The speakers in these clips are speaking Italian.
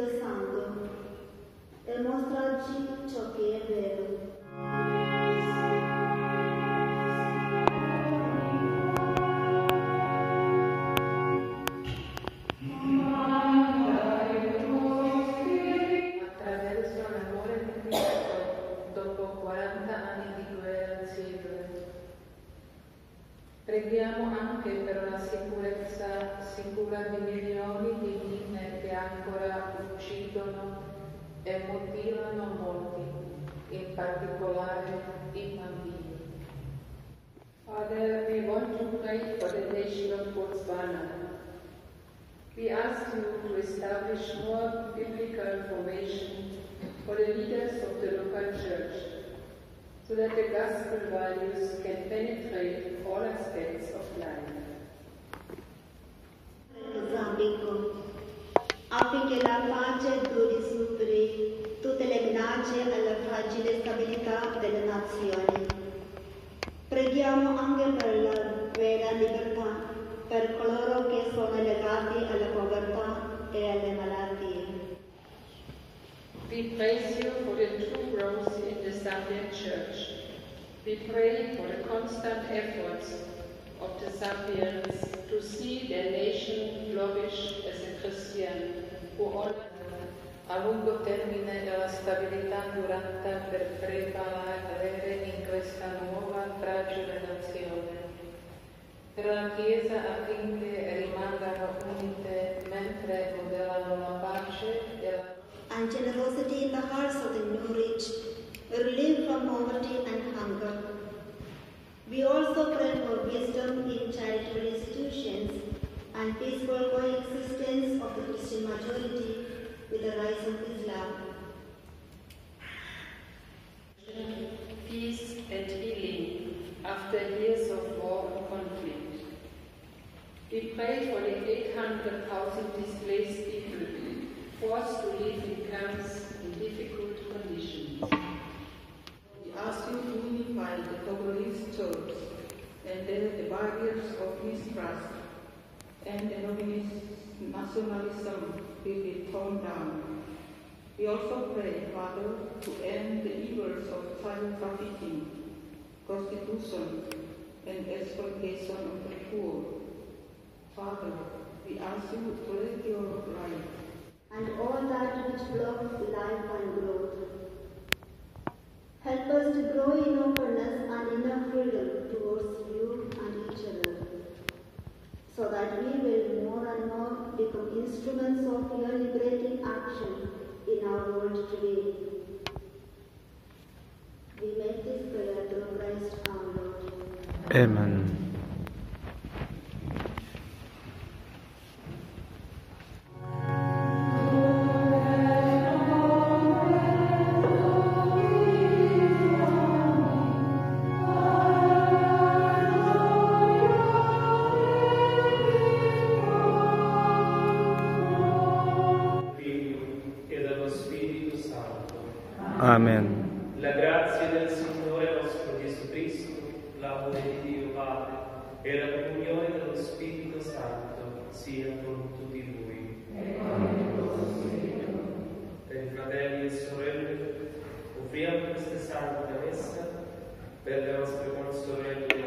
Spirito Santo e mostrarci ciò che è vero. Preghiamo anche per la sicurezza sicura di milioni di mine che ancora uccidono e mutilano molti, in particolare i bambini. Father, we want to pray for the nation of Botswana. We ask you to establish more biblical formation for the leaders of the local church, so that the gospel values can penetrate all aspects of life. Mozambico, affinché la pace duri superi tutte le minacce alla fragile stabilità delle nazioni. Preghiamo anche per la vera libertà, per coloro che sono legati alla povertà e alle malattie. We praise you for the true growth in the Zambian Church. We pray for the constant efforts of the Zambians to see their nation flourish as a Christian who honors a lungo termine la stabilità durata per prevalere in questa nuova fragile nazione. Per la Chiesa affinché rimangano unite mentre modellano la pace e la and generosity in the hearts of the new rich, relief from poverty and hunger. We also pray for wisdom in charitable institutions and peaceful coexistence of the Christian majority with the rise of Islam. Peace and healing after years of war and conflict. We pray for the 800,000 displaced people forced to live in camps in difficult conditions. We ask you to unify the Congolese Turks and then the barriers of mistrust and nationalism will be torn down. We also pray, Father, to end the evils of child trafficking, prostitution, and exploitation of the poor. Father, we ask you to let your light and all that which blocks life and growth. Help us to grow in openness and inner freedom towards you and each other, so that we will more and more become instruments of your liberating action in our world today. We make this prayer through Christ our Lord. Amen. Amen. La grazia del Signore nostro Gesù Cristo, l'amore di Dio Padre e la comunione dello Spirito Santo sia con tutti voi. Per fratelli e sorelle, offriamo questa santa messa per le nostre consorelle.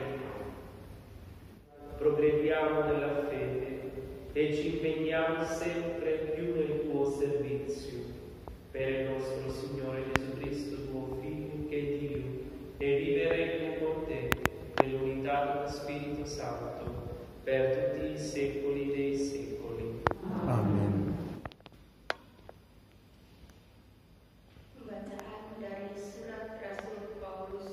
Progrediamo nella fede e ci impegniamo sempre più nel tuo servizio. Per il nostro Signore Gesù Cristo, tuo Figlio, che è Dio, e viveremo con te nell'unità dello Spirito Santo per tutti i secoli dei secoli. Amen. Bacaan dari Surat Rasul Paulus.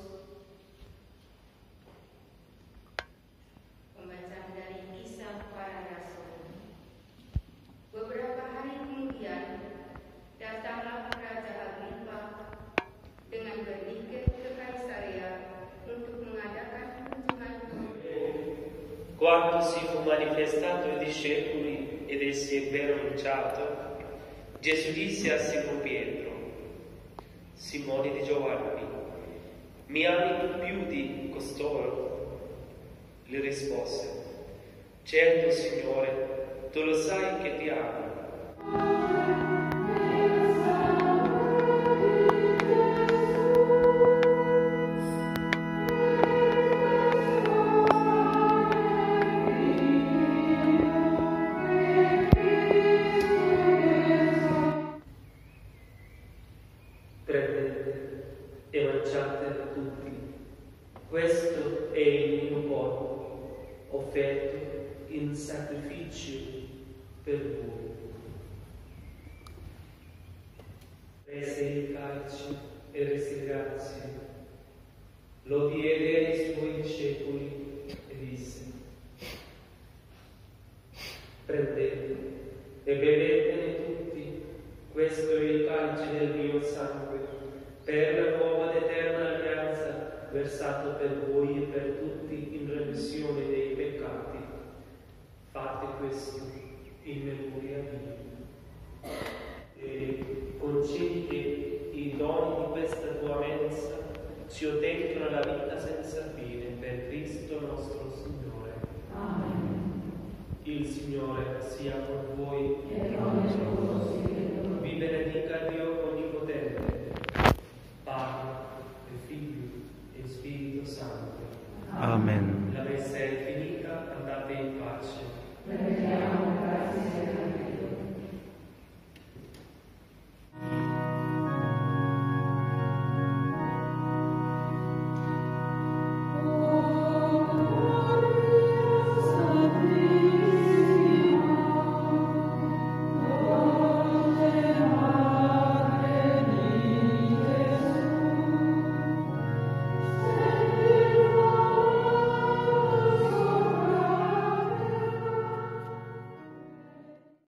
Pembacaan dari Kisah Para Rasul. Beberapa hari kemudian, datanglah Raja Agripa dengan bertiket ke Kaisarea untuk mengadakan kunjungan. Quando si fu manifestato ai discepoli ed essi ebbero annunciato, Gesù disse a Simon Pietro: Simone di Giovanni, mi ami tu più di costoro? Le rispose: Certo, Signore, tu lo sai che ti amo. mangiate tutti. Questo è il mio corpo, offerto in sacrificio per voi. Prese il calce e rese grazie, lo diede ai suoi discepoli e disse: prendete e bevetene tutti, questo è il calce del mio sangue, per la nuova ed eterna alleanza, versato per voi e per tutti in remissione dei peccati. Fate questo in memoria mia. E concedi che i doni di questa tua mensa ci ottengano la vita senza fine per Cristo nostro Signore. Amen. Il Signore sia con voi. E con il tuo spirito.